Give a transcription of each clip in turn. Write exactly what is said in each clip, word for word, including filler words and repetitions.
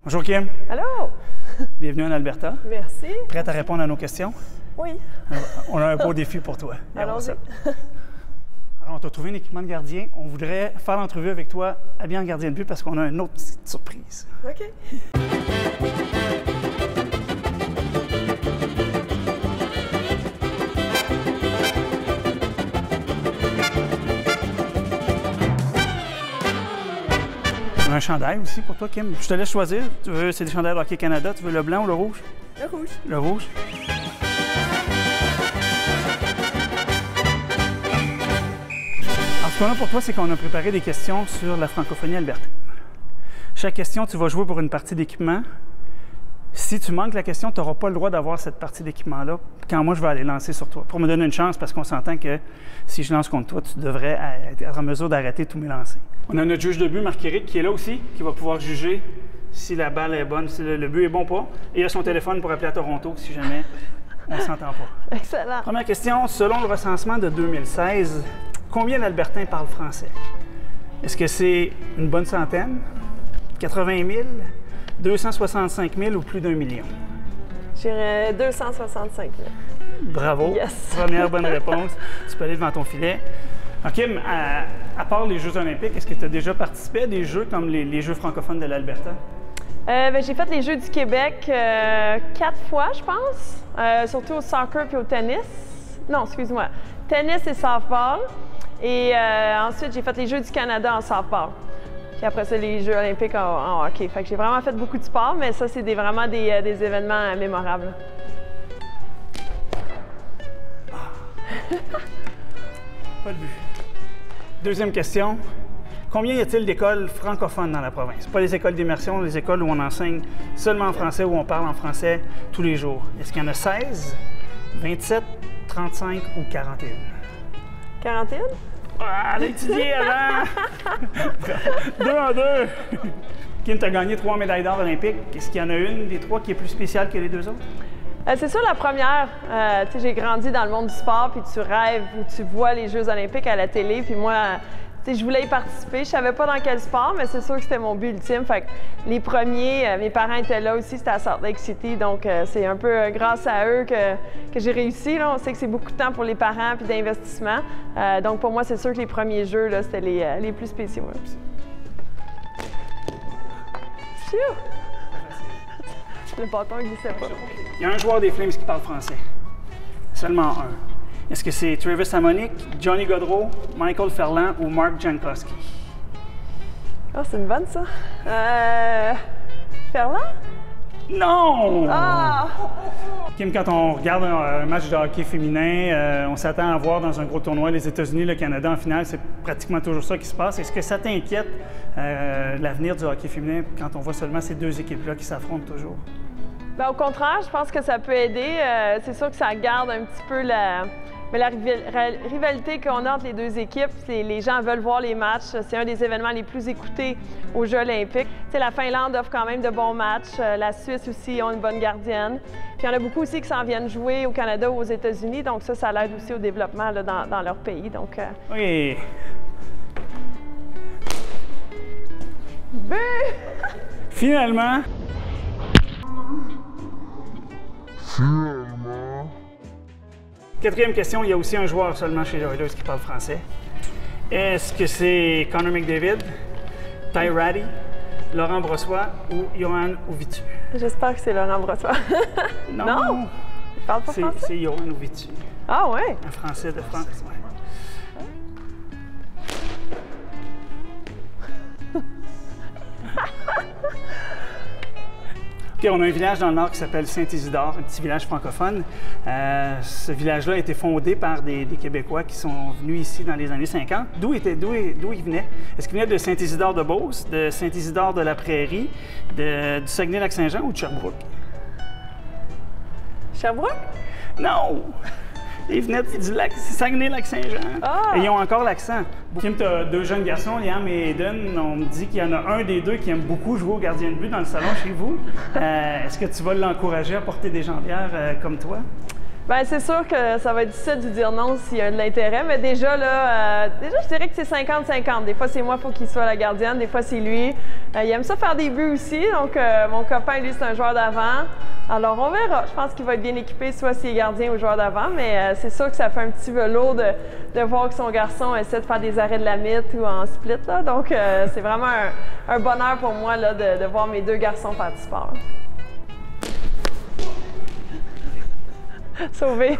Bonjour Kim. Allô. Bienvenue en Alberta. Merci. Prête à répondre à nos questions? Oui. Alors, on a un beau défi pour toi. Allons-y. Alors, on t'a trouvé un équipement de gardien. On voudrait faire l'entrevue avec toi habillé en gardien de but parce qu'on a une autre petite surprise. OK. On a un chandail aussi pour toi, Kim. Je te laisse choisir. Tu veux, c'est des chandails de Hockey Canada. Tu veux le blanc ou le rouge? Le rouge. Le rouge. Alors, ce qu'on a pour toi, c'est qu'on a préparé des questions sur la francophonie albertaine. Chaque question, tu vas jouer pour une partie d'équipement. Si tu manques la question, tu n'auras pas le droit d'avoir cette partie d'équipement-là quand moi, je vais aller lancer sur toi. Pour me donner une chance, parce qu'on s'entend que si je lance contre toi, tu devrais être en mesure d'arrêter tous mes lancers. On a notre juge de but, Marc-Éric, qui est là aussi, qui va pouvoir juger si la balle est bonne, si le, le but est bon ou pas. Et il a son téléphone pour appeler à Toronto si jamais on ne s'entend pas. Excellent. Première question. Selon le recensement de deux mille seize, combien d'Albertains parlent français? Est-ce que c'est une bonne centaine? quatre-vingt mille? deux cent soixante-cinq mille ou plus d'un million? J'irais deux cent soixante-cinq mille. Bravo. Yes. Première bonne réponse. Tu peux aller devant ton filet. Alors, Kim, à, à part les Jeux olympiques, est-ce que tu as déjà participé à des jeux comme les, les Jeux francophones de l'Alberta? Euh, ben, j'ai fait les Jeux du Québec euh, quatre fois, je pense. Euh, surtout au soccer puis au tennis. Non, excuse-moi. Tennis et softball. Et euh, ensuite, j'ai fait les Jeux du Canada en softball. Puis après ça, les Jeux olympiques en, en hockey. Fait que j'ai vraiment fait beaucoup de sport, mais ça, c'est des, vraiment des, euh, des événements euh, mémorables. Pas de but. Deuxième question. Combien y a-t-il d'écoles francophones dans la province? Pas les écoles d'immersion, les écoles où on enseigne seulement en français, où on parle en français tous les jours. Est-ce qu'il y en a seize, vingt-sept, trente-cinq ou quarante et un? quarante et un? Ah, elle a étudié avant! deux en deux! Kim, tu as gagné trois médailles d'or olympiques. Est-ce qu'il y en a une des trois qui est plus spéciale que les deux autres? Euh, c'est sûr, la première, euh, tu sais, j'ai grandi dans le monde du sport, puis tu rêves où tu vois les Jeux olympiques à la télé, puis moi, tu sais, je voulais y participer. Je savais pas dans quel sport, mais c'est sûr que c'était mon but ultime. Fait que les premiers, euh, mes parents étaient là aussi, c'était à Salt Lake City, donc euh, c'est un peu euh, grâce à eux que, que j'ai réussi. Là. On sait que c'est beaucoup de temps pour les parents puis d'investissement. Euh, donc pour moi, c'est sûr que les premiers Jeux, là, c'était les, euh, les plus spéciaux. Là. Le bâton ne glissait pas. Il y a un joueur des Flames qui parle français. Seulement un. Est-ce que c'est Travis Hamonic, Johnny Gaudreau, Michael Ferland ou Mark Jankowski? Oh, c'est une bonne, ça. Euh... Ferland? Non! Ah! Kim, quand on regarde un, un match de hockey féminin, euh, on s'attend à voir dans un gros tournoi les États-Unis, le Canada en finale. C'est pratiquement toujours ça qui se passe. Est-ce que ça t'inquiète, euh, l'avenir du hockey féminin, quand on voit seulement ces deux équipes-là qui s'affrontent toujours? Bien, au contraire, je pense que ça peut aider. Euh, c'est sûr que ça garde un petit peu la, mais la rivalité qu'on a entre les deux équipes. Les, les gens veulent voir les matchs. C'est un des événements les plus écoutés aux Jeux olympiques. T'sais, la Finlande offre quand même de bons matchs. La Suisse aussi ont une bonne gardienne. Puis il y en a beaucoup aussi qui s'en viennent jouer au Canada ou aux États-Unis. Donc ça, ça l'aide aussi au développement là, dans, dans leur pays. Donc, euh... Oui. But! Finalement. Finalement. Quatrième question, il y a aussi un joueur seulement chez les Oilers qui parle français. Est-ce que c'est Connor McDavid, Ty Rattie, Laurent Brossoit ou Johan Ouvitu? J'espère que c'est Laurent Brossoit. Non! Non? Il parle pas français? C'est Johan Ouvitu. Ah ouais? Un Français de France, ouais. OK, on a un village dans le nord qui s'appelle Saint-Isidore, un petit village francophone. Euh, ce village-là a été fondé par des, des Québécois qui sont venus ici dans les années cinquante. D'où était, d'où, d'où ils venaient? Est-ce qu'ils venaient de Saint-Isidore-de-Beauce, de Saint-Isidore-de-la-Prairie, de, du Saguenay-Lac-Saint-Jean ou de Sherbrooke? Sherbrooke? Non! Ils venaient du lac Saguenay-Lac-Saint-Jean. Ah! Et ils ont encore l'accent. Kim, tu as deux jeunes garçons, Liam et Eden. On me dit qu'il y en a un des deux qui aime beaucoup jouer au gardien de but dans le salon chez vous. Euh, est-ce que tu vas l'encourager à porter des jambières euh, comme toi? Bien, c'est sûr que ça va être difficile de dire non s'il y a de l'intérêt, mais déjà, là, euh, déjà, je dirais que c'est cinquante cinquante. Des fois, c'est moi, il faut qu'il soit la gardienne, des fois, c'est lui. Euh, il aime ça faire des buts aussi, donc euh, mon copain, lui, c'est un joueur d'avant. Alors, on verra. Je pense qu'il va être bien équipé, soit s'il est gardien ou joueur d'avant, mais euh, c'est sûr que ça fait un petit velours de, de voir que son garçon essaie de faire des arrêts de la mythe ou en split, là. Donc, euh, c'est vraiment un, un bonheur pour moi, là, de, de voir mes deux garçons faire du sport. Sauvé.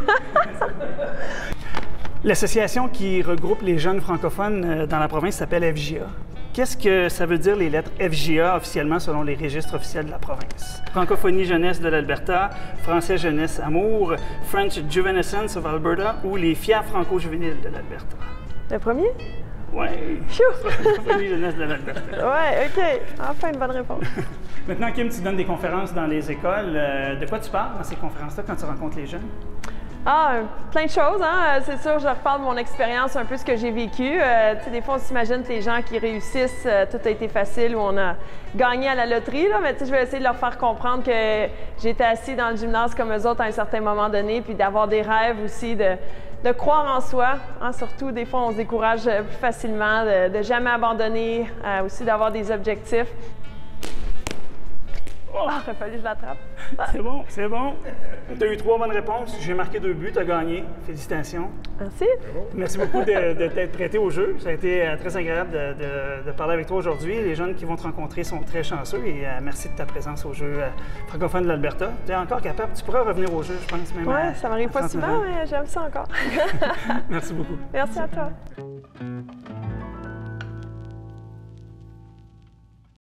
L'association qui regroupe les jeunes francophones dans la province s'appelle F J A. Qu'est-ce que ça veut dire les lettres F J A officiellement selon les registres officiels de la province? Francophonie jeunesse de l'Alberta, Français jeunesse amour, French Juvenescence of Alberta ou les fiers franco-juvéniles de l'Alberta? Le premier? Oui. Francophonie jeunesse de l'Alberta. Oui, OK. Enfin, une bonne réponse. Maintenant, Kim, tu donnes des conférences dans les écoles. Euh, de quoi tu parles dans ces conférences-là quand tu rencontres les jeunes? Ah, plein de choses, hein. C'est sûr, je reparle de mon expérience, un peu ce que j'ai vécu. Euh, tu sais, des fois, on s'imagine que les gens qui réussissent, euh, tout a été facile ou on a gagné à la loterie, là. Mais tu sais, je vais essayer de leur faire comprendre que j'étais assis dans le gymnase comme eux autres à un certain moment donné, puis d'avoir des rêves aussi, de, de croire en soi. Hein. Surtout, des fois, on se décourage plus facilement, de, de jamais abandonner, euh, aussi d'avoir des objectifs. Oh, il a fallu que je l'attrape. C'est bon, c'est bon. Tu as eu trois bonnes réponses. J'ai marqué deux buts, tu as gagné. Félicitations. Merci. Merci beaucoup de, de t'être prêté au jeu. Ça a été euh, très agréable de, de, de parler avec toi aujourd'hui. Les jeunes qui vont te rencontrer sont très chanceux et euh, merci de ta présence au jeu euh, francophone de l'Alberta. Tu es encore capable. Tu pourrais revenir au jeu, je pense. Même oui, ça m'arrive pas souvent, mais j'aime ça encore. Merci beaucoup. Merci à toi.